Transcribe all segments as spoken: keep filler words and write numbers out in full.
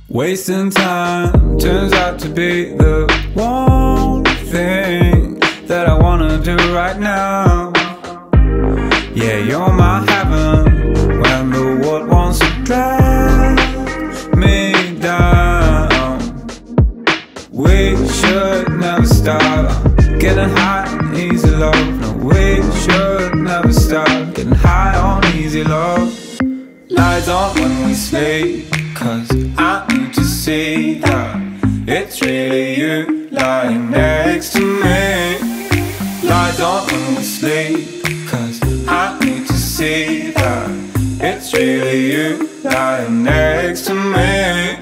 Wasting time turns out to be the one thing that I wanna do right now. Yeah, you're my heaven when the world wants to drag me down. We should never stop getting high on easy love. No, we should never stop getting high on easy love. Lights on when we sleep, cause I need to see that it's really you lying next to me. Lights on when we sleep, cause I need to see that it's really you lying next to me.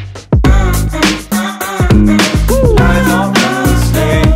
Lights on when we sleep.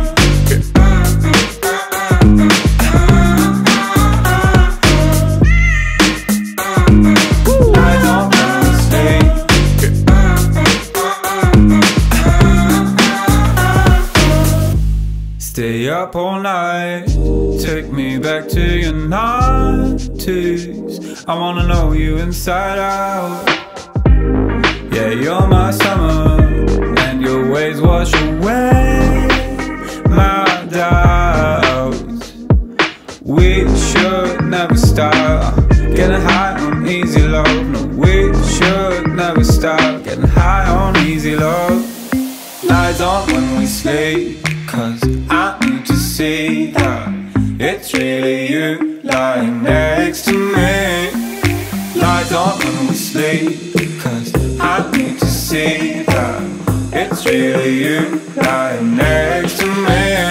Stay up all night, take me back to your nineties. I wanna know you inside out. Yeah, you're my summer, and your waves wash away my doubts. We should never stop getting high on easy love. No, we should never stop getting high on easy love. Lights on when we sleep, cause I need to see that it's really you lying next to me. Lights on when we sleep, cause I need to see that it's really you lying next to me.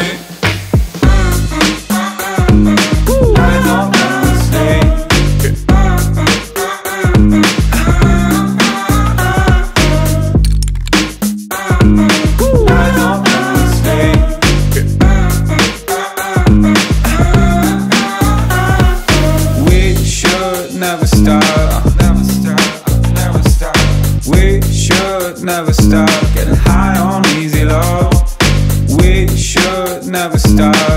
Lights on when we sleep. Never stop, never stop, never stop. We should never stop getting high on easy love. We should never stop.